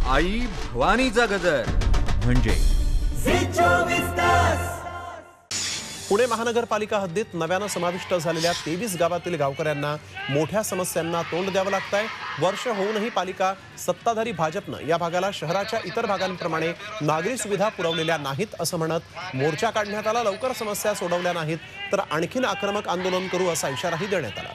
आई भवानीचा गजर म्हणजे पुणे महानगरपालिका हद्दीत नव्यानं समाविष्ट झालेल्या 23 गावातील गावकऱ्यांना मोठ्या समस्यांना तोंड द्यावं लागतंय। वर्ष होऊनही पालिका सत्ताधारी भाजपनं या भागाला शहराच्या इतर भागांप्रमाणे नागरी सुविधा पुरवलेल्या नाहीत असं म्हणत मोर्चा काढण्यात आला। लवकर समस्या सोडवल्या नाहीत तर आणखीन आक्रमक आंदोलन करू असा इशाराही देण्यात आला।